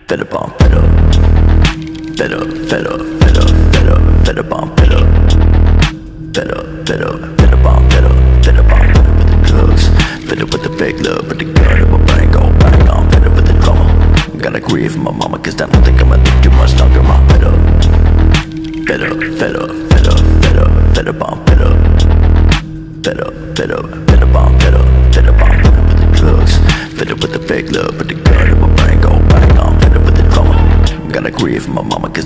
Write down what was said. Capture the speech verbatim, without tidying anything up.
Fed up on fed up. Fed up, fed up, fed up, fed up, fed up on fed up. Fed up, fed up, fed up on fed up. Fed up on fed up with the drugs. Fed up with the fake love, but the gun in my brain go bang on. Fed up with the drama. Gotta grieve for my mama, cause I don't think I'ma live too much longer. I'm fed up. Fed up, fed up, fed up, fed up, fed up on fed up. Fed up, fed up, fed up on fed up. Fed up on fed up with the drugs. Fed up with the fake love, but the gun in my brain go bang on. Fed up with the drama. Gotta grieve for my mama, cause